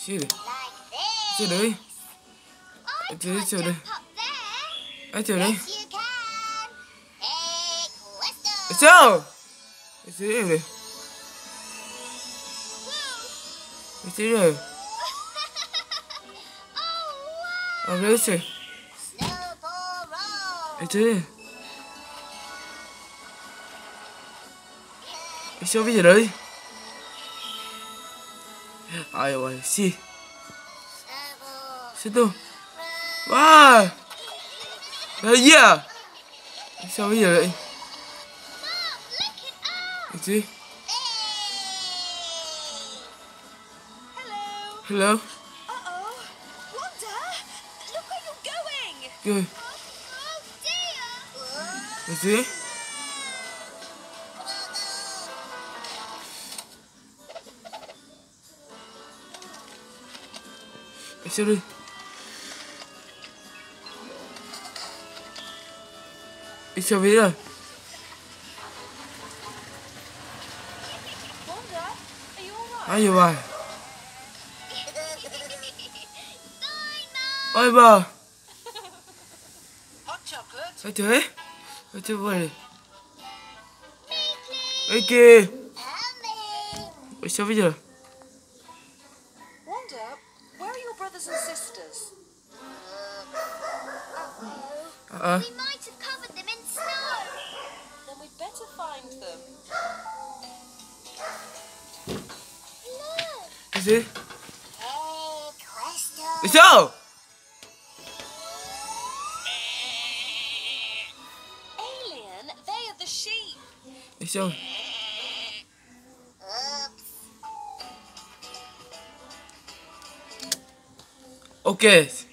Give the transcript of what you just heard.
Chưa được. like Chưa this. được. I Chưa can't chưa được. jump up there. Ai chưa được. Yes, you can. Hey, Questo. Sao? Chưa được. Chưa được. Oh, wow. Ở đây xem. Snowball roll. Chưa được. Sao bây giờ đây? Ai ơi, xì. Snowball. Sao đâu? Wow. Đây gì à? Sao bây giờ đây? Mom, look it up. Gì? Hello. Hello. Uh-oh. Wanda, look where you're going. Good. Oh, dear. Gì? Sao đây? Sao bây giờ? Wanda, are you all right? Ai giờ bà? Dino. Ôi bà. Hot chocolate. Sao thế? Sao thế vậy? Me, please. Ê kìa. Help me. Sao bây giờ? Wanda, where are your brothers and sisters? À. We might have covered them in snow. Then we'd better find them. Look. Cái gì? Hey, Questo. Sao? Alien, they are the sheep. Sao? Oops. Ok.